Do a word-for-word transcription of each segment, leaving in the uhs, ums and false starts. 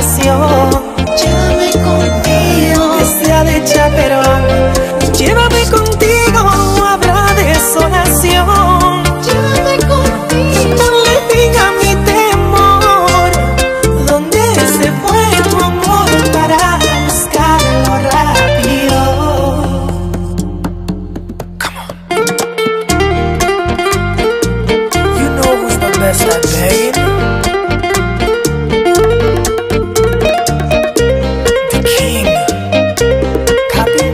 desolación. Llévame contigo, Que sea de chaperón. Llévame contigo, no habrá desolación. llévame contigo. Ponle fin a mi temor. ¿Dónde se fue tu amor para buscarlo rápido? Come on. You know who's the best at begging? The king. Copy?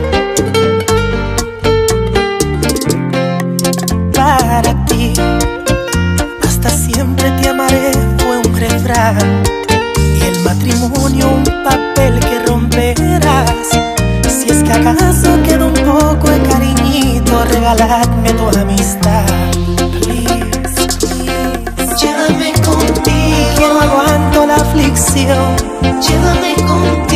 Para ti, hasta siempre te amaré, fue un refrán. Y el matrimonio un papel que romperás. Si es que acaso queda un poco de cariñito, regaladme tu amistad. Please, please. Llévame contigo, Que no aguanto la aflicción. llévame contigo.